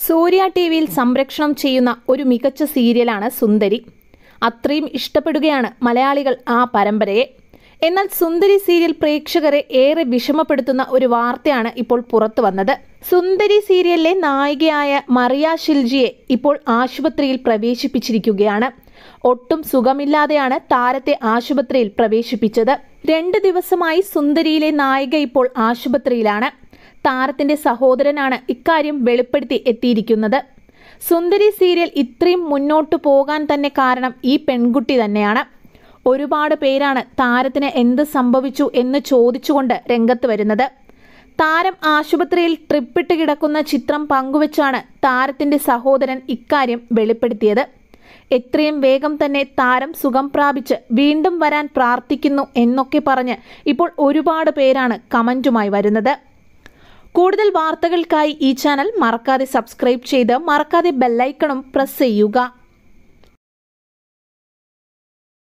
സൂര്യ ടിവിയിൽ സംപ്രേഷണം ചെയ്യുന്ന ഒരു മികച്ച സീരിയലാണ് സുന്ദരി. അത്രയും ഇഷ്ടപ്പെടുകയാണ് മലയാളികൾ ആ പരമ്പരയെ. എന്നാൽ സുന്ദരി സീരിയൽ പ്രേക്ഷകരെ ഏറെ വിഷമപ്പെടുത്തുന്ന ഒരു വാർത്തയാണ് ഇപ്പോൾ പുറത്തു വന്നത്. സുന്ദരി സീരിയലിലെ നായികയായ മറിയ ഷിൽജിയെ ഇപ്പോൾ ആശുപത്രിയിൽ പ്രവേശിപ്പിച്ചിരിക്കുകയാണ്. ഒട്ടും സുഖമില്ലാതെയാണ് താരത്തെ ആശുപത്രിയിൽ പ്രവേശിപ്പിച്ചത്. 2 ദിവസമായി സുന്ദരിയിലെ നായിക ഇപ്പോൾ ആശുപത്രിയിലാണ്. താരത്തിന്റെ സഹോദരനാണ് ഇക്കാര്യം വെളിപ്പെടുത്തി എത്തിയിരിക്കുന്നത്. സുന്ദരി സീരിയൽ ഇത്രയും മുന്നോട്ടു പോകാൻ തന്നെ കാരണം ഈ പെൺകുട്ടി തന്നെയാണ്. ഒരുപാട് പേരാണ് താരത്തിന് എന്ത് സംഭവിച്ചു എന്ന് ചോദിച്ചുകൊണ്ട് രംഗത്ത് വരുന്നത്. താരം ആശുപത്രിയിൽ ട്രിപ്പിട്ട് കിടക്കുന്ന ചിത്രം പങ്കുവച്ചാണ് താരത്തിന്റെ സഹോദരൻ ഇക്കാര്യം വെളിപ്പെടുത്തിയത്. എത്രയും വേഗം തന്നെ താരം സുഖം പ്രാപിച്ച് വീണ്ടും വരാൻ പ്രാർത്ഥിക്കുന്നു എന്നൊക്കെ പറഞ്ഞ് ഇപ്പോൾ ഒരുപാട് പേരാണ് കമന്റുമായി വരുന്നത്. കൂടുതൽ വാർത്തകൾക്കായി ഈ ചാനൽ മറക്കാതെ സബ്സ്ക്രൈബ് ചെയ്ത് മറക്കാതെ ബെല്ലൈക്കണും പ്രസ് ചെയ്യുക.